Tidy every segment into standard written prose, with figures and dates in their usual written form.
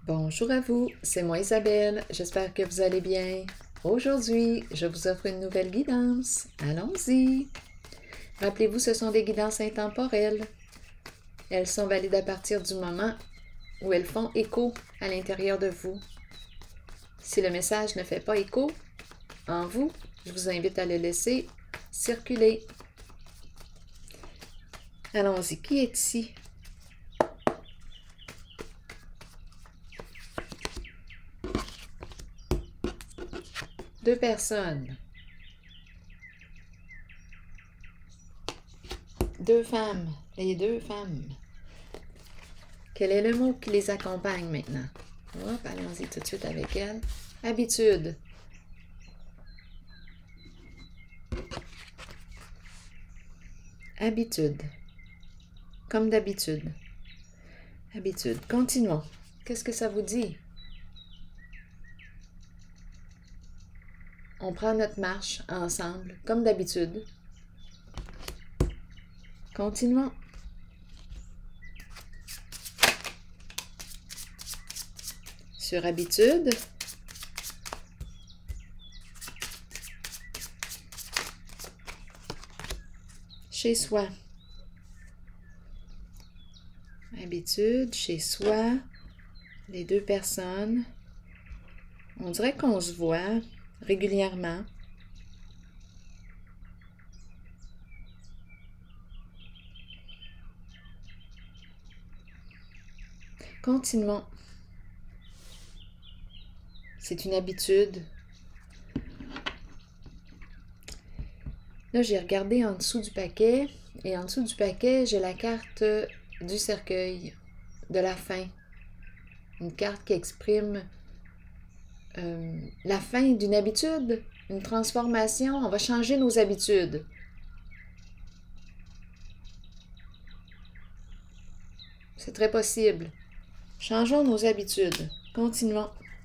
Bonjour à vous, c'est moi Isabelle, j'espère que vous allez bien. Aujourd'hui, je vous offre une nouvelle guidance. Allons-y! Rappelez-vous, ce sont des guidances intemporelles. Elles sont valides à partir du moment où elles font écho à l'intérieur de vous. Si le message ne fait pas écho en vous, je vous invite à le laisser circuler. Allons-y, qui est ici? Deux personnes. Deux femmes. Les deux femmes. Quel est le mot qui les accompagne maintenant? Hop, allons-y tout de suite avec elles. Habitude. Habitude. Comme d'habitude. Habitude. Continuons. Qu'est-ce que ça vous dit? On prend notre marche ensemble, comme d'habitude. Continuons. Sur habitude. Chez soi. Habitude, chez soi. Les deux personnes. On dirait qu'on se voit régulièrement. Continuons. C'est une habitude. Là, j'ai regardé en dessous du paquet et en dessous du paquet, j'ai la carte du cercueil, de la fin. Une carte qui exprime la fin d'une habitude, une transformation. On va changer nos habitudes. C'est très possible. Changeons nos habitudes. Continuons.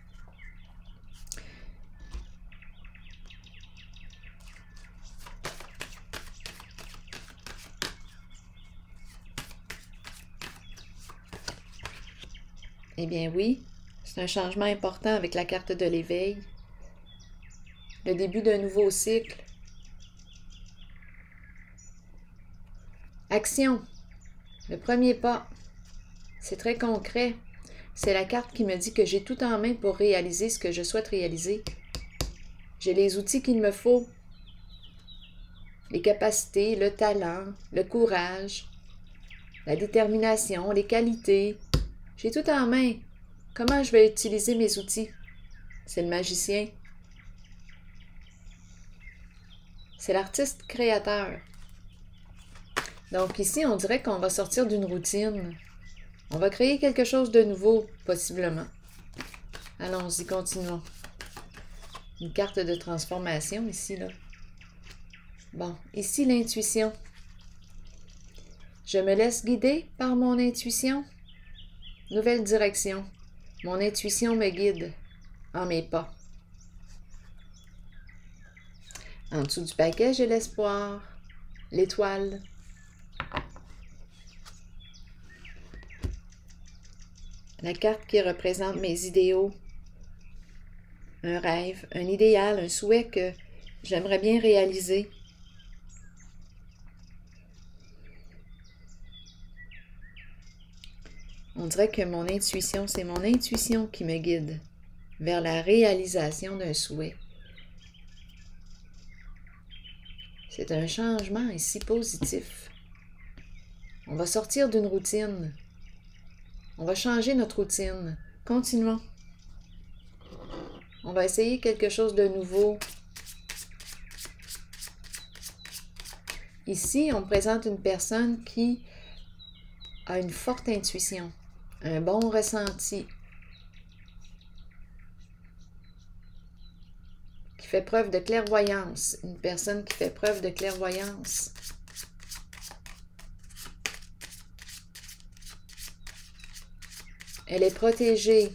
Eh bien oui, c'est un changement important avec la carte de l'éveil. Le début d'un nouveau cycle. Action. Le premier pas. C'est très concret. C'est la carte qui me dit que j'ai tout en main pour réaliser ce que je souhaite réaliser. J'ai les outils qu'il me faut. Les capacités, le talent, le courage, la détermination, les qualités. J'ai tout en main. Comment je vais utiliser mes outils? C'est le magicien. C'est l'artiste créateur. Donc ici, on dirait qu'on va sortir d'une routine. On va créer quelque chose de nouveau, possiblement. Allons-y, continuons. Une carte de transformation ici, là. Bon, ici, l'intuition. Je me laisse guider par mon intuition. Nouvelle direction. Mon intuition me guide en mes pas. En dessous du paquet, j'ai l'espoir, l'étoile. La carte qui représente mes idéaux. Un rêve, un idéal, un souhait que j'aimerais bien réaliser. On dirait que mon intuition, c'est mon intuition qui me guide vers la réalisation d'un souhait. C'est un changement ici positif. On va sortir d'une routine. On va changer notre routine. Continuons. On va essayer quelque chose de nouveau. Ici, on présente une personne qui a une forte intuition, un bon ressenti, qui fait preuve de clairvoyance. Une personne qui fait preuve de clairvoyance. Elle est protégée.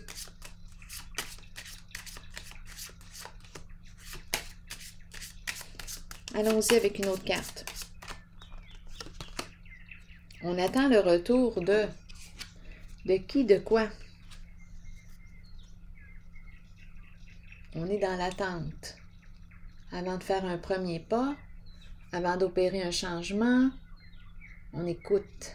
Allons-y avec une autre carte. On attend le retour de qui, de quoi? On est dans l'attente. Avant de faire un premier pas, avant d'opérer un changement, on écoute.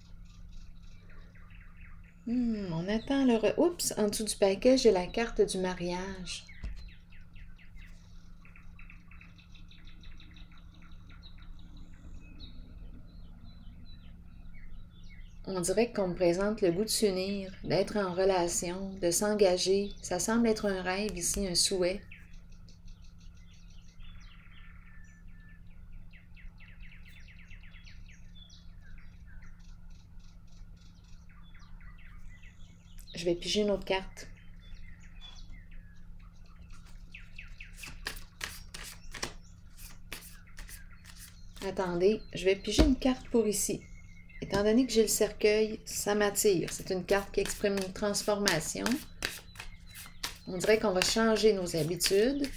On attend le... Oups, en dessous du paquet, j'ai la carte du mariage. On dirait qu'on me présente le goût de s'unir, d'être en relation, de s'engager. Ça semble être un rêve ici, un souhait. Je vais piger une autre carte. Attendez, je vais piger une carte pour ici. Étant donné que j'ai le cercueil, ça m'attire. C'est une carte qui exprime une transformation. On dirait qu'on va changer nos habitudes.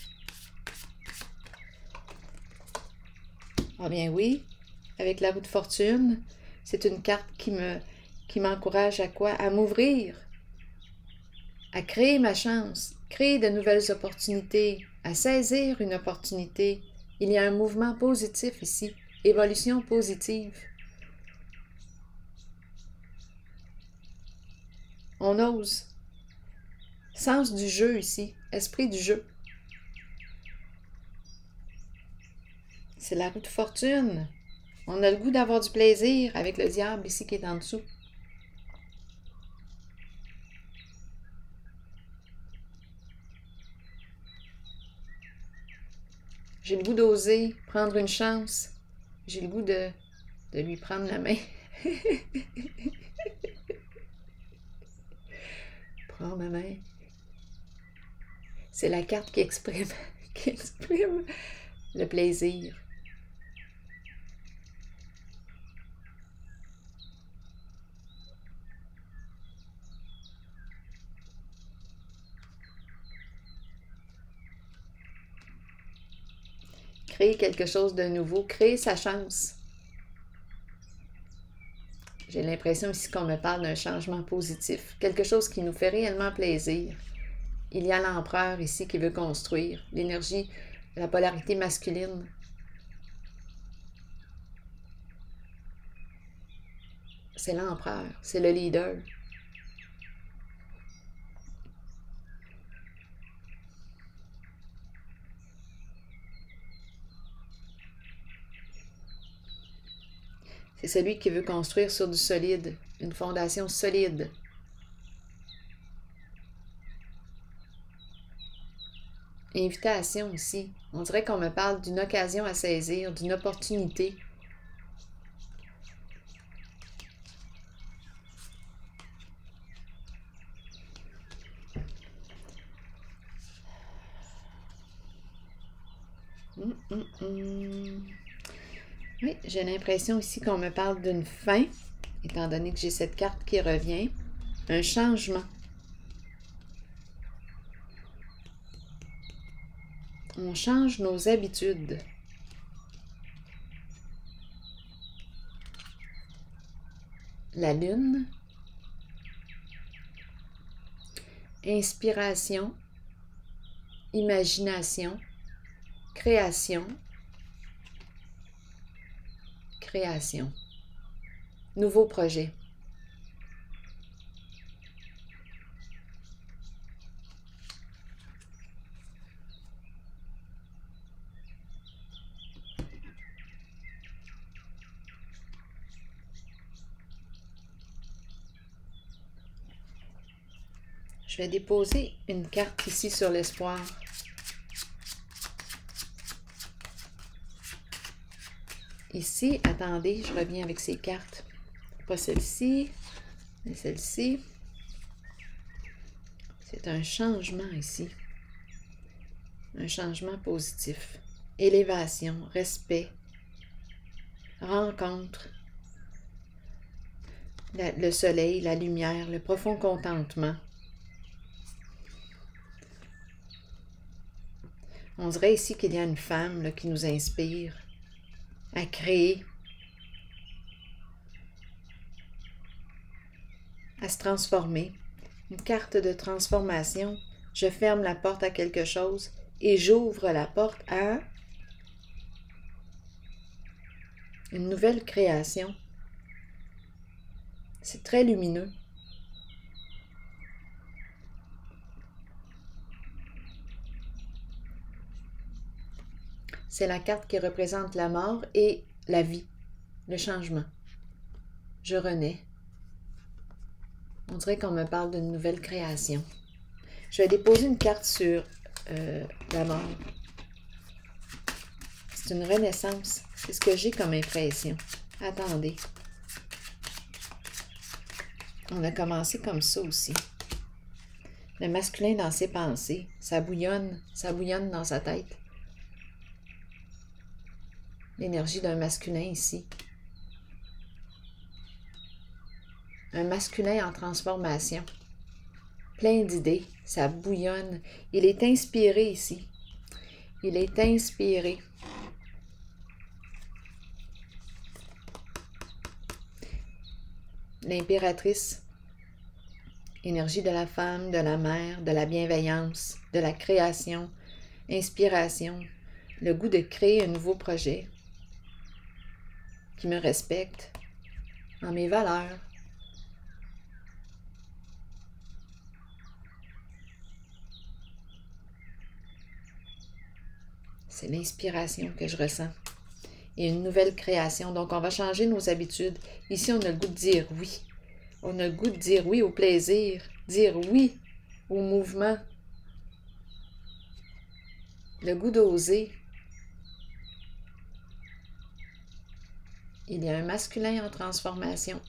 Ah bien oui, avec la roue de fortune, c'est une carte qui m'encourage à quoi? À m'ouvrir, à créer ma chance, créer de nouvelles opportunités, à saisir une opportunité. Il y a un mouvement positif ici, évolution positive. On ose. Sens du jeu ici, esprit du jeu. C'est la roue de fortune. On a le goût d'avoir du plaisir avec le diable ici qui est en dessous. J'ai le goût d'oser, prendre une chance. J'ai le goût de lui prendre la main. Prends ma main. C'est la carte qui exprime le plaisir. Créer quelque chose de nouveau, créer sa chance. J'ai l'impression ici qu'on me parle d'un changement positif, quelque chose qui nous fait réellement plaisir. Il y a l'empereur ici qui veut construire, l'énergie, la polarité masculine. C'est l'empereur, c'est le leader. C'est celui qui veut construire sur du solide, une fondation solide. Invitation ici. On dirait qu'on me parle d'une occasion à saisir, d'une opportunité. Oui, j'ai l'impression ici qu'on me parle d'une fin, étant donné que j'ai cette carte qui revient. Un changement. On change nos habitudes. La lune. Inspiration. Imagination. Création. Création. Nouveau projet. Je vais déposer une carte ici sur l'espoir. Ici, attendez, je reviens avec ces cartes. Pas celle-ci, mais celle-ci. C'est un changement ici. Un changement positif. Élévation, respect, rencontre, le soleil, la lumière, le profond contentement. On dirait ici qu'il y a une femme là, qui nous inspire à créer, à se transformer. Une carte de transformation. Je ferme la porte à quelque chose et j'ouvre la porte à une nouvelle création. C'est très lumineux. C'est la carte qui représente la mort et la vie, le changement. Je renais. On dirait qu'on me parle d'une nouvelle création. Je vais déposer une carte sur la mort. C'est une renaissance. C'est ce que j'ai comme impression. Attendez. On a commencé comme ça aussi. Le masculin dans ses pensées. Ça bouillonne dans sa tête. L'énergie d'un masculin ici. Un masculin en transformation. Plein d'idées, ça bouillonne. Il est inspiré ici. Il est inspiré. L'impératrice. Énergie de la femme, de la mère, de la bienveillance, de la création, inspiration, le goût de créer un nouveau projet qui me respecte en mes valeurs. C'est l'inspiration que je ressens. Et une nouvelle création. Donc, on va changer nos habitudes. Ici, on a le goût de dire oui. On a le goût de dire oui au plaisir. Dire oui au mouvement. Le goût d'oser. Il y a un masculin en transformation.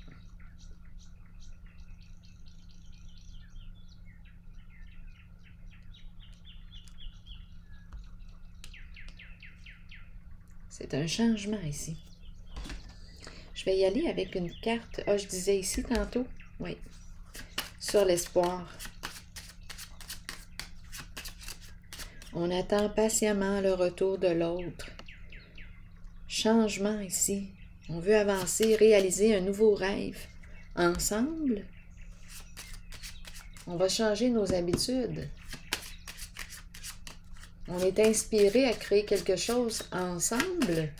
C'est un changement ici. Je vais y aller avec une carte. Ah, je disais ici tantôt. Oui. Sur l'espoir. On attend patiemment le retour de l'autre. Changement ici. On veut avancer, réaliser un nouveau rêve. Ensemble, on va changer nos habitudes. On est inspiré à créer quelque chose ensemble.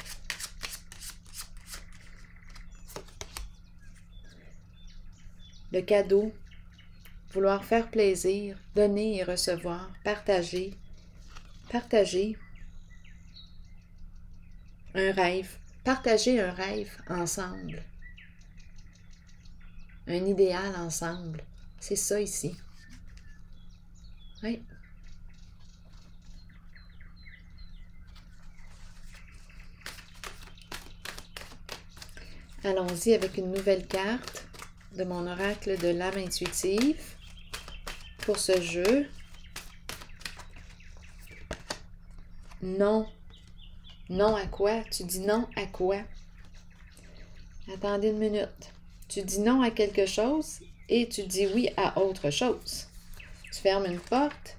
Le cadeau, vouloir faire plaisir, donner et recevoir, partager, partager un rêve, partager un rêve ensemble, un idéal ensemble. C'est ça ici. Oui. Allons-y avec une nouvelle carte de mon oracle de l'âme intuitive pour ce jeu. Non. Non à quoi? Tu dis non à quoi? Attendez une minute. Tu dis non à quelque chose et tu dis oui à autre chose. Tu fermes une porte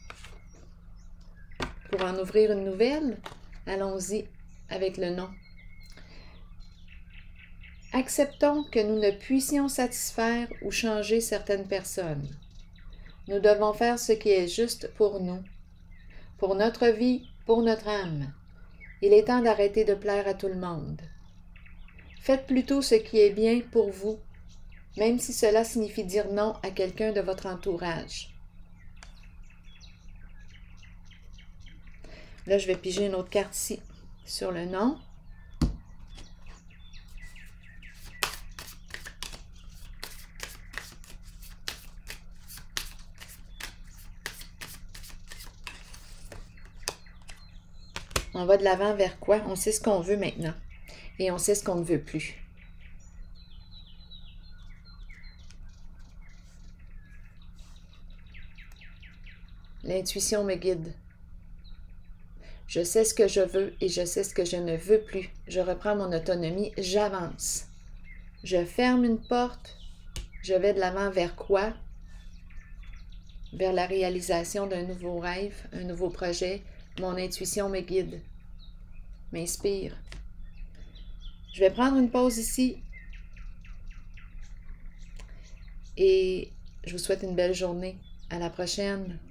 pour en ouvrir une nouvelle. Allons-y avec le non. Acceptons que nous ne puissions satisfaire ou changer certaines personnes. Nous devons faire ce qui est juste pour nous, pour notre vie, pour notre âme. Il est temps d'arrêter de plaire à tout le monde. Faites plutôt ce qui est bien pour vous, même si cela signifie dire non à quelqu'un de votre entourage. Là, je vais piger une autre carte ici, sur le non. On va de l'avant vers quoi? On sait ce qu'on veut maintenant. Et on sait ce qu'on ne veut plus. L'intuition me guide. Je sais ce que je veux et je sais ce que je ne veux plus. Je reprends mon autonomie, j'avance. Je ferme une porte. Je vais de l'avant vers quoi? Vers la réalisation d'un nouveau rêve, un nouveau projet. Mon intuition me guide, m'inspire. Je vais prendre une pause ici et je vous souhaite une belle journée. À la prochaine.